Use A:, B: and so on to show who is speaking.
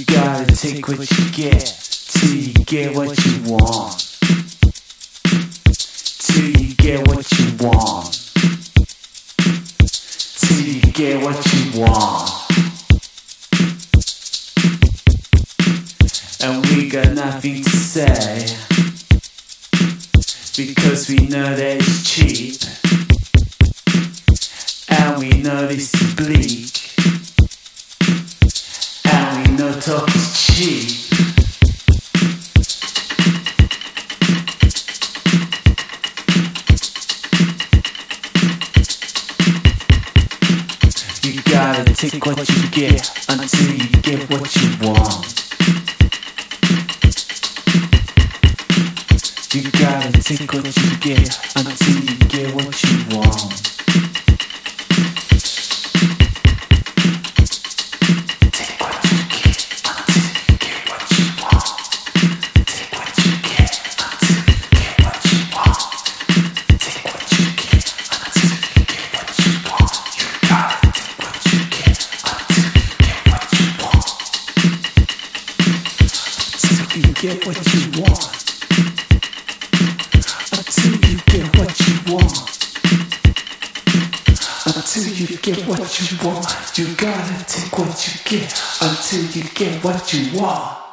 A: gotta take what you get till you get what you want. Till you get what you want. Till you get what you want. And we got nothing to say, because we know that it's cheap, and we know this is bleak, and we know talk is cheap. You gotta take what you get until you get what you want. You gotta take what you get until you get what you want. Take what you get until you get what you want. Take what you get until you get what you want. Take what you get until you get what you want. You gotta take what you get until you get what you want. Until you get what you want. Until you get what you want. Until you get what you want. You gotta take what you get until you get what you want.